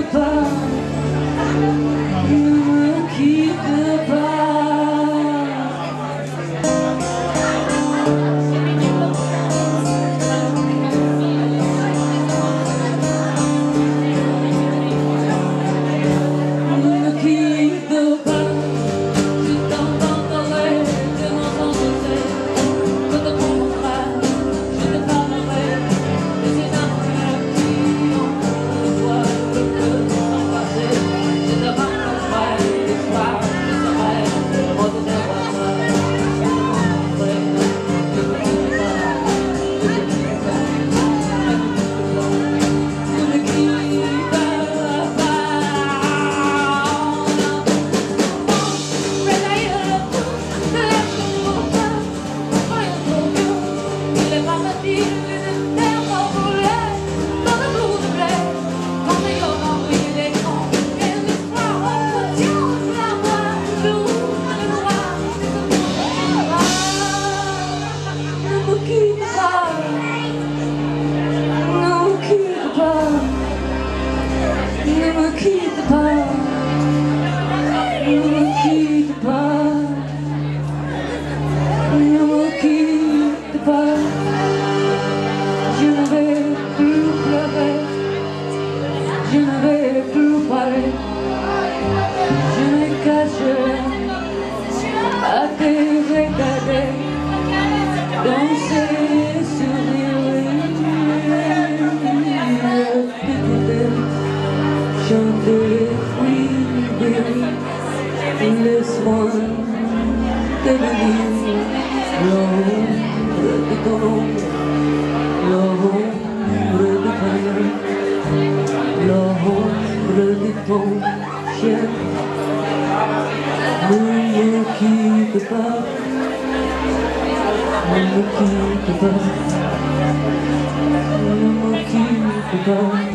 pas, ne me quitte pas. Je ne vais plus parler, je me cache à te regarder, danser sur les rives, t'écouter, chanter, oui, laisse-moi devenir l'ombre de ton ombre, l'ombre de ton œil. L'ombre de ton chien ne me quitte pas, ne me quitte pas, ne me quitte pas.